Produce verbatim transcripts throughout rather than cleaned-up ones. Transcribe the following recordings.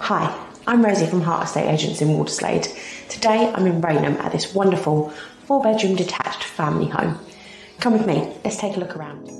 Hi, I'm Rosie from Hart Estate Agents in Waterslade. Today I'm in Rainham at this wonderful four bedroom detached family home. Come with me, let's take a look around.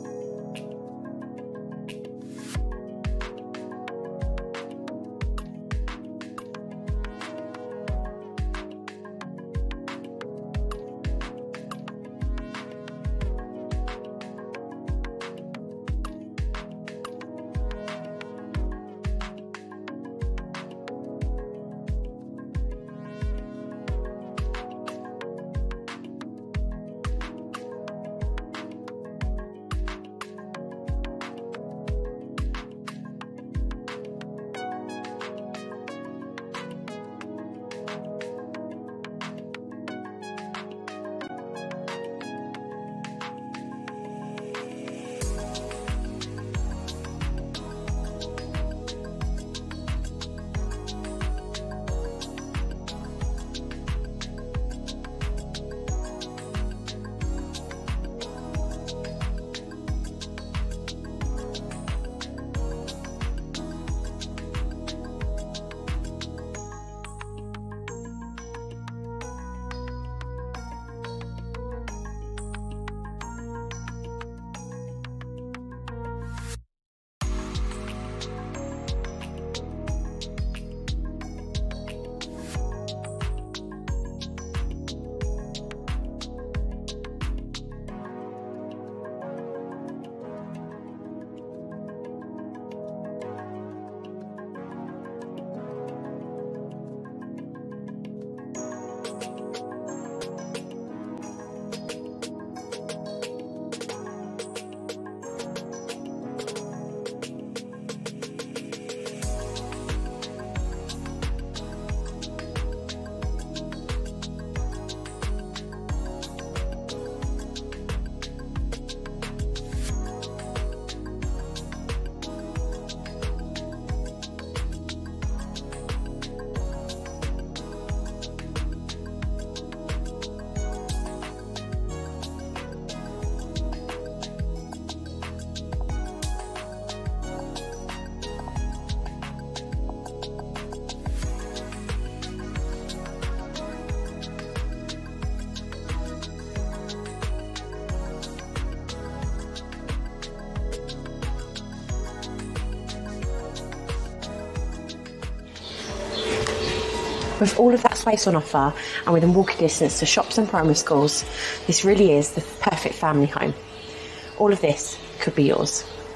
With all of that space on offer and within walking distance to shops and primary schools, this really is the perfect family home. All of this could be yours.